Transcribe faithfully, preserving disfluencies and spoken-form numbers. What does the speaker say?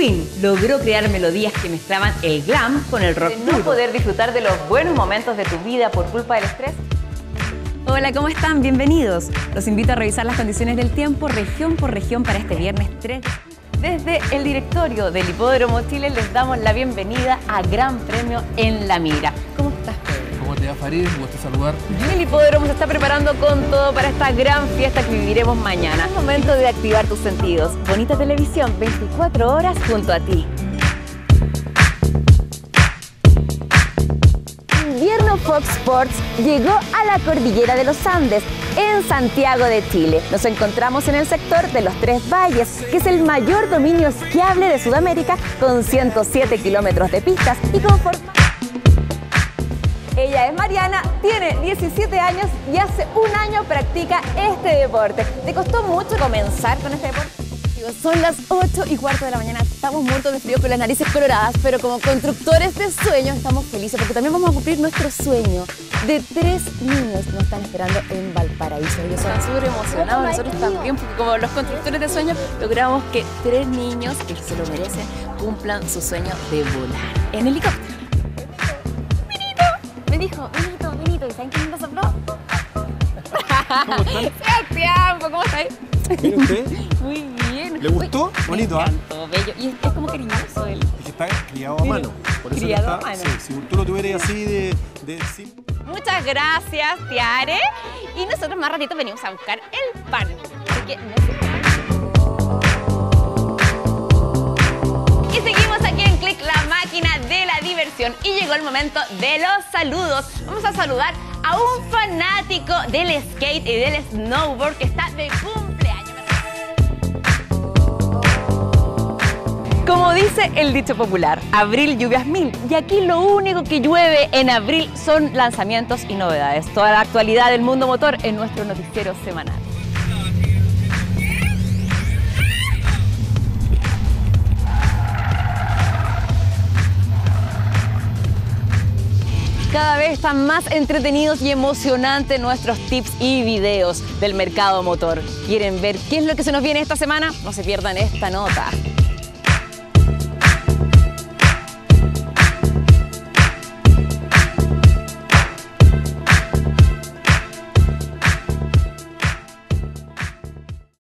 Queen logró crear melodías que mezclaban el glam con el rock ¿De no puro. poder disfrutar de los buenos momentos de tu vida por culpa del estrés? Hola, ¿cómo están? Bienvenidos. Los invito a revisar las condiciones del tiempo región por región para este viernes tres. Desde el directorio del Hipódromo Chile les damos la bienvenida a Gran Premio en la Mira. ¿Cómo estás, Pedro? ¿Cómo te va, Farid? Un gusto saludar. El Hipódromo se está preparando con todo para esta gran fiesta que viviremos mañana. Es momento de activar tus sentidos. Bonita televisión, veinticuatro horas junto a ti. Invierno Fox Sports llegó a la cordillera de los Andes, en Santiago de Chile. Nos encontramos en el sector de los Tres Valles, que es el mayor dominio esquiable de Sudamérica, con ciento siete kilómetros de pistas y con forma... Ella es Mariana, tiene diecisiete años y hace un año practica este deporte. ¿Te costó mucho comenzar con este deporte? Son las ocho y cuarto de la mañana, estamos muertos de frío con las narices coloradas, pero como constructores de sueños estamos felices porque también vamos a cumplir nuestro sueño de tres niños que nos están esperando en Valparaíso. Ellos están súper emocionados, nosotros también, porque como los constructores de sueños logramos que tres niños que se lo merecen cumplan su sueño de volar en helicóptero. ¡Minito! Me dijo, Minito, Minito, ¿y saben quién nos sopló? ¿Cómo están? Sebastián, ¿cómo estás? ¿Viene usted? Muy bien. ¿Le gustó? Uy, Bonito, ¿ah? me encantó, bello. Y es, es como cariñoso él. Es que está criado a mano. Por eso Criado está, a mano. Sí, si tú lo tuvieras así de... de sí. Muchas gracias, Tiare. Y nosotros más ratito venimos a buscar el pan. Así que no se... Y seguimos aquí en Click, la máquina de la diversión. Y llegó el momento de los saludos. Vamos a saludar a un fanático del skate y del snowboard que está de cumpleaños. Como dice el dicho popular, abril lluvias mil. Y aquí lo único que llueve en abril son lanzamientos y novedades. Toda la actualidad del mundo motor en nuestro noticiero semanal. Cada vez están más entretenidos y emocionantes nuestros tips y videos del mercado motor. ¿Quieren ver qué es lo que se nos viene esta semana? No se pierdan esta nota.